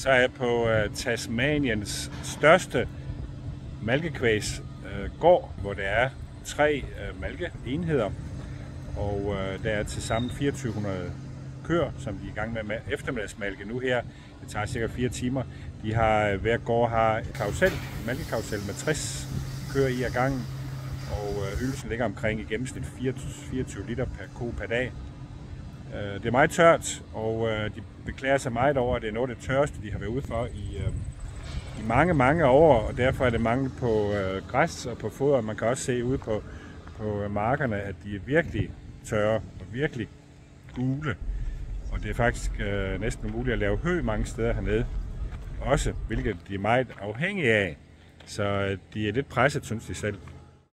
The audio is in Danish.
Så er jeg på Tasmaniens største malkekvægsgård, hvor der er 3 malkeenheder, og der er til sammen 2400 køer, som de er i gang med eftermiddagsmalke nu her. Det tager cirka 4 timer. Hver gård har et malkekarusel med 60 køer i ad gangen, og ydelsen ligger omkring i gennemsnit 24 liter per ko per dag. Det er meget tørt, og de beklager sig meget over, at det er noget af det tørreste, de har været ude for i mange, mange år, og derfor er det mangel på græs og på foder. Man kan også se ude på markerne, at de er virkelig tørre og virkelig gule, og det er faktisk næsten umuligt at lave hø mange steder hernede, også hvilket de er meget afhængige af, så de er lidt presset, synes de selv.